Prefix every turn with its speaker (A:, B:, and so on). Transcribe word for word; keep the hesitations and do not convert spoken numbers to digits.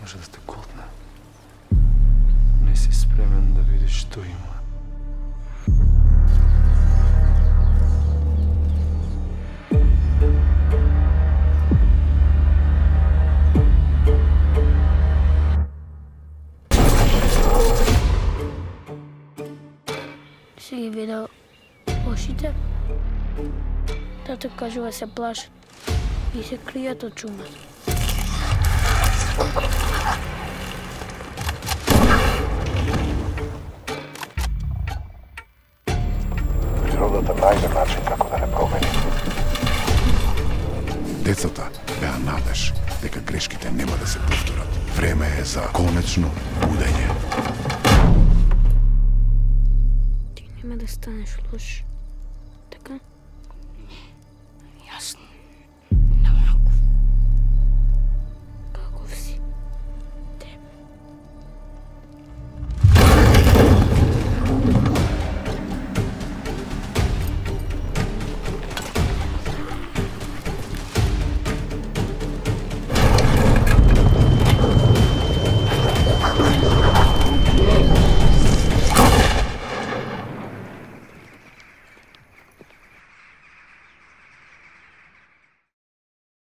A: Може да те колтне. Не си спремен да видиш што има.
B: Си ги видел ошите? Тато кажува се плашат и се кријат од чумата.
C: Природата најде начин како да не промени.
D: Децата беа надеж дека грешките нема да се повторат. Време е за конечно будење.
B: Ти нема да станеш лош.